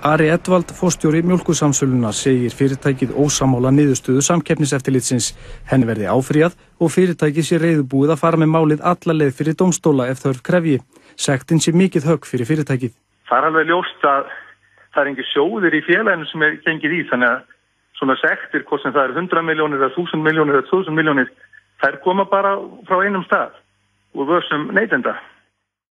Ari Edwald, forstjóri Mjólkursamsölunnar, segir fyrirtækið ósammála niðurstöðu Samkeppniseftirlitsins. Henni verði áfrýjað og fyrirtækið sé reiðubúið að fara með málið alla leið fyrir dómstóla ef þörf krefji. Sektin sé mikið högg fyrir fyrirtækið. Það er alveg ljóst að það er engin sjóður í félaginu sem er gengið í, þannig að svona sektir, hvort sem það er 100 milljónir eða 1000 milljónir eða 2000 milljónir, þær koma bara frá einum stað úr vörsum neytenda.